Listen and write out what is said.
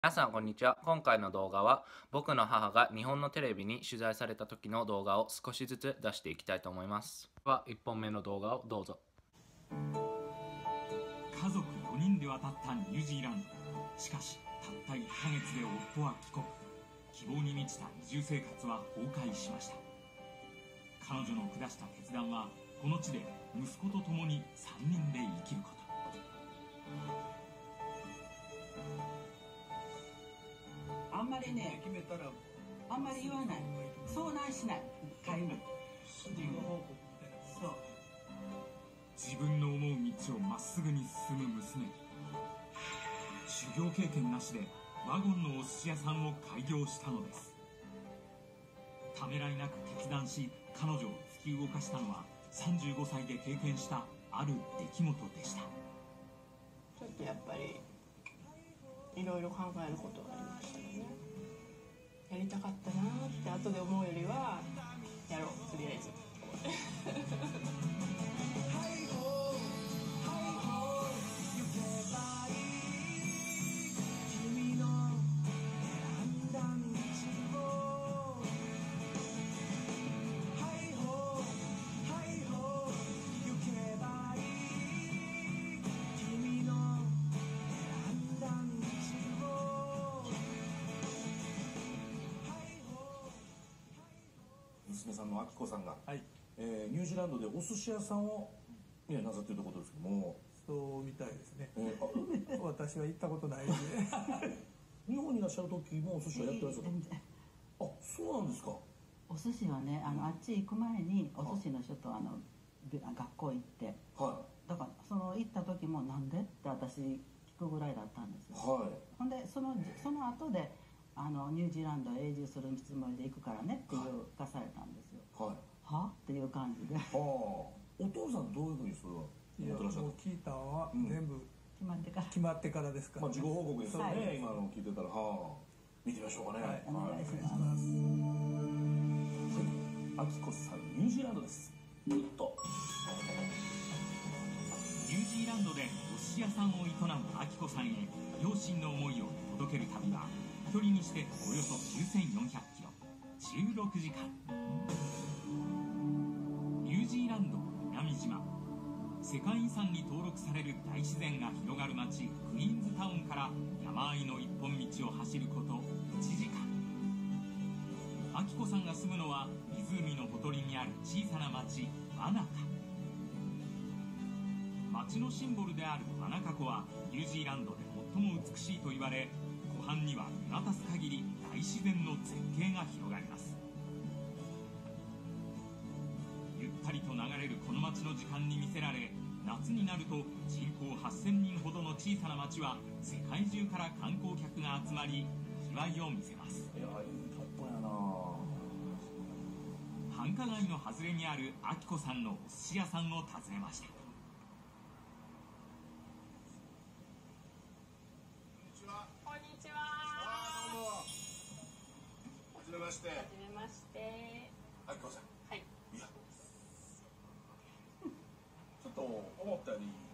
皆さんこんにちは。今回の動画は僕の母が日本のテレビに取材された時の動画を少しずつ出していきたいと思います。では1本目の動画をどうぞ。 家族4人で渡ったニュージーランド。しかしたった1ヶ月で夫は帰国。希望に満ちた移住生活は崩壊しました。彼女の下した決断はこの地で息子と共に3人で生きること。 あんまりね、決めたらあんまり言わない、相談しない、一回も。そう。 自分の思う道をまっすぐに進む娘。修行経験なしでワゴンのお寿司屋さんを開業したのです。ためらいなく決断し、彼女を突き動かしたのは35歳で経験したある出来事でした。 ちょっとやっぱりいろいろ考えることがありましたよね。やりたかったなって後で思うよりはやろう、とりあえず。 娘さんのあきこさんが、 はい、 ニュージーランドでお寿司屋さんを、ね、なさっているところですけども。 そうみたいですね。私は行ったことないんで。 日本にいらっしゃる時もお寿司はやってらっしゃった。あ、そうなんですか。 お寿司はね、あっち行く前にお寿司の人と学校行って、 はだからその行った時もなんでって私聞くぐらいだったんですよ。 はい。 ほんでその後でニュージーランドへ永住するつもりで行くからねっていうかされたんですよ。 はい。 はっていう感じで。 はあ。お父さんどういうふうにそれはいや、もう聞いたのは全部決まってから。 決まってからですから、 まあ事後報告ですよね、 はい、 今の聞いてたら。はあ。見てみましょうかね。 はい、 お願いします。 あきこさん、ニュージーランドです。ぐっと。 ニュージーランドでお寿司屋さんを営むあきこさんへ両親の思いを届ける旅は距離にしておよそ9400キロ、16時間。ニュージーランド南島、世界遺産に登録される大自然が広がる町クイーンズタウンから山あいの一本道を走ること1時間。あきこさんが住むのは湖のほとりにある小さな町ワナカ。町のシンボルであるワナカ湖はニュージーランドで最も美しいと言われ、湖畔には見渡す限り大自然の絶景が広がります。ゆったりと流れるこの町の時間に魅せられ、夏になると人口8000人ほどの小さな町は世界中から観光客が集まり賑わいを見せます。 いや、いいとこやな。 繁華街の外れにあるあきこさんのお寿司屋さんを訪ねました。 こんにちは。 どうも。はじめまして。 はじめまして。 あきこさん。 はい。 いや。ちょっと思ったより